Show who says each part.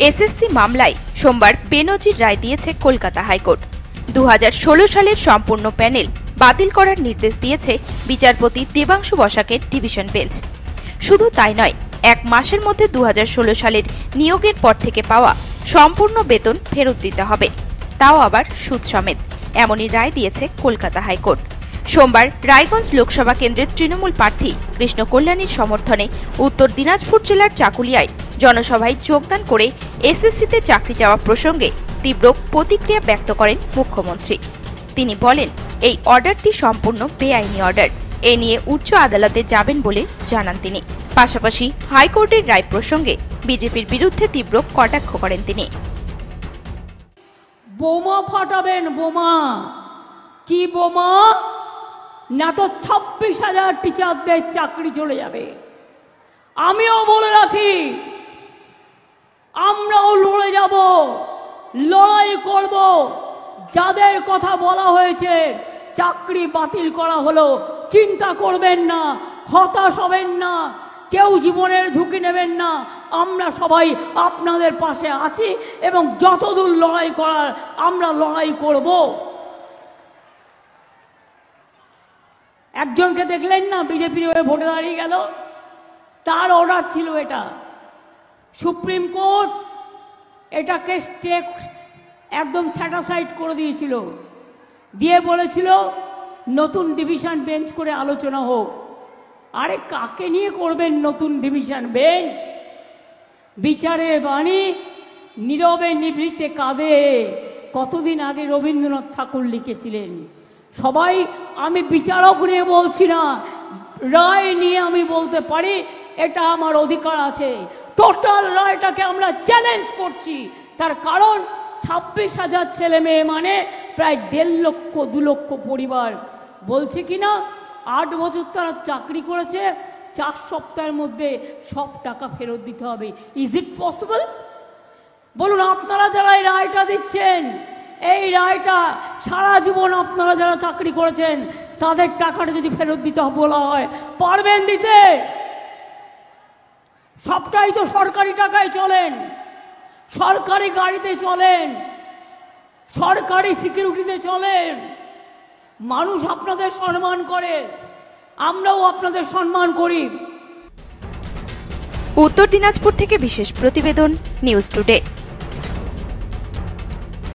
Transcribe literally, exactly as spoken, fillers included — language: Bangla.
Speaker 1: এসএসসি মামলায় সোমবার বেনজির রায় দিয়েছে কলকাতা হাইকোর্ট। দু হাজার ষোলো সালের সম্পূর্ণ প্যানেল বাতিল করার নির্দেশ দিয়েছে বিচারপতি দেবাংশু বসাকের ডিভিশন বেঞ্চ। শুধু তাই নয়, এক মাসের মধ্যে দু হাজার ষোলো সালের নিয়োগের পর থেকে পাওয়া সম্পূর্ণ বেতন ফেরত দিতে হবে, তাও আবার সুদ সমেত। এমনই রায় দিয়েছে কলকাতা হাইকোর্ট। সোমবার রায়গঞ্জ লোকসভা কেন্দ্রের তৃণমূল প্রার্থী কৃষ্ণ কল্যাণীর সমর্থনে উত্তর দিনাজপুর জেলার চাকুলিয়ায় জনসভায় যোগদান করে এসএসসিতে চাকরি চাওয়া প্রসঙ্গে তীব্র প্রতিক্রিয়া ব্যক্ত করেন মুখ্যমন্ত্রী। তিনি বলেন, এই অর্ডারটি সম্পূর্ণ বেআইনি অর্ডার, এ নিয়ে উচ্চ আদালতে যাবেন বলে জানান তিনি। পাশাপাশি হাইকোর্টের রায় প্রসঙ্গে বিজেপির বিরুদ্ধে তীব্র কটাক্ষ করেন তিনি।
Speaker 2: বোমা ফাটাবেন, বোমা কি বোমা? না তো ছাব্বিশ হাজার টিচারদের চাকরি চলে যাবে। আমিও বলে রাখি, আমরাও লড়ে যাব, লড়াই করব। যাদের কথা বলা হয়েছে চাকরি বাতিল করা হলো, চিন্তা করবেন না, হতাশ হবেন না, কেউ জীবনের ঝুঁকি নেবেন না। আমরা সবাই আপনাদের পাশে আছি এবং যতদূর লড়াই করার আমরা লড়াই করব। একজনকে দেখলেন না, বিজেপির হয়ে ভোটে দাঁড়িয়ে গেল, তার অর্ডার ছিল এটা। সুপ্রিম কোর্ট এটাকে স্টে একদম স্যাটাসাইড করে দিয়েছিল, দিয়ে বলেছিল নতুন ডিভিশন বেঞ্চ করে আলোচনা হোক। আরে কাকে নিয়ে করবেন নতুন ডিভিশন বেঞ্চ? বিচারের বাণী নীরবে নিভৃতে কাঁদে, কতদিন আগে রবীন্দ্রনাথ ঠাকুর লিখেছিলেন। সবাই, আমি বিচারক নিয়ে বলছি না, রায় নিয়ে আমি বলতে পারি, এটা আমার অধিকার আছে। টোটাল রায়টাকে আমরা চ্যালেঞ্জ করছি। তার কারণ ছাব্বিশ হাজার ছেলে মেয়ে মানে প্রায় দেড় লক্ষ দু লক্ষ পরিবার। বলছে কিনা আট বছর তারা চাকরি করেছে, চার সপ্তাহের মধ্যে সব টাকা ফেরত দিতে হবে। Is it possible? বলুন, আপনারা যারা এই রায়টা দিচ্ছেন, এই রায়টা সারা জীবন আপনারা যারা চাকরি করেছেন তাদের টাকাটা যদি ফেরত দিতে বলা হয়, পারবেন দিতে? সবটাই তো সরকারি টাকায় চলেন, সরকারি গাড়িতে চলেন, সরকারি সিকিউরিটিতে চলেন। মানুষ আপনাদের সম্মান করে, আমরাও আপনাদের সম্মান করি।
Speaker 1: উত্তর দিনাজপুর থেকে বিশেষ প্রতিবেদন, নিউজ টুডে।